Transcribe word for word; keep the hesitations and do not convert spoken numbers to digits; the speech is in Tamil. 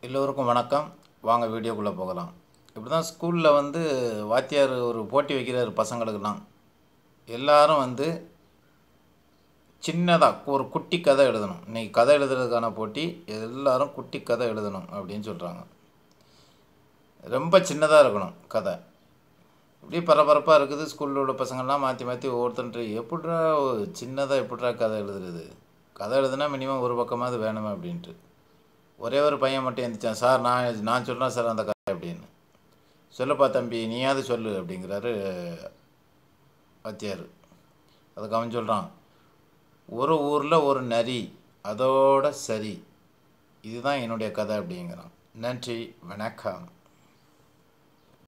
எல்லோருக்கும் வணக்கம். வாங்க வீடியோக்குள்ளே போகலாம். இப்படி தான் ஸ்கூலில் வந்து வாத்தியார் ஒரு போட்டி வைக்கிறார் பசங்களுக்கெல்லாம். எல்லாரும் வந்து சின்னதாக ஒரு குட்டி கதை எழுதணும். இன்றைக்கி கதை எழுதுறதுக்கான போட்டி, எல்லாரும் குட்டி கதை எழுதணும் அப்படின்னு சொல்கிறாங்க. ரொம்ப சின்னதாக இருக்கணும் கதை. இப்படி பரபரப்பாக இருக்குது. ஸ்கூலில் உள்ள பசங்கள்லாம் மாற்றி மாற்றி ஒவ்வொருத்தன்ட்டு எப்பட்றா சின்னதாக எப்பட்றா கதை எழுதுறது, கதை எழுதுனா மினிமம் ஒரு பக்கமாவது வேணுமே அப்படின்ட்டு. ஒரே ஒரு பையன் மட்டும் எழுந்திரிச்சான். சார் நான் நான் சொல்கிறேன் சார் அந்த கதை அப்படின்னு. சொல்லப்பா தம்பி, நீயாவது சொல்லு அப்படிங்கிறாரு வாத்தியார். அதுக்கு அவன் சொல்கிறான், ஒரு ஊரில் ஒரு நரி, அதோட சரி, இதுதான் என்னுடைய கதை அப்படிங்கிறான். நன்றி, வணக்கம்.